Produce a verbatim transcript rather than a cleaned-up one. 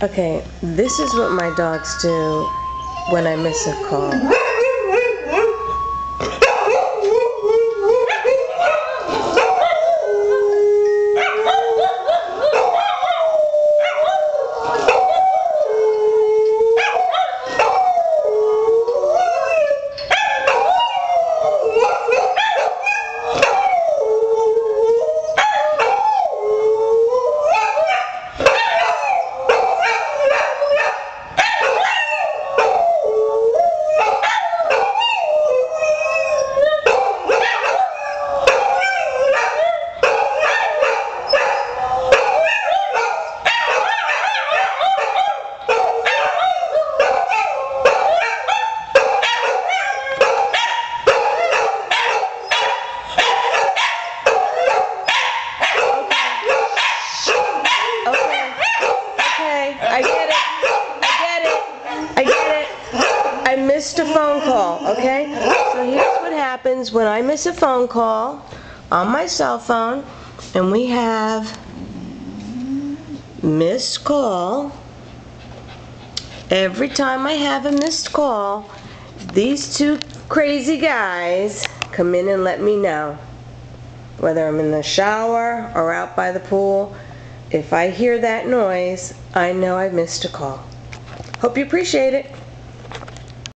Okay, this is what my dogs do when I miss a call. I get it. I get it. I get it. I missed a phone call, okay? So here's what happens when I miss a phone call on my cell phone, and we have missed call. Every time I have a missed call, these two crazy guys come in and let me know. Whether I'm in the shower or out by the pool, if I hear that noise, I know I missed a call. Hope you appreciate it.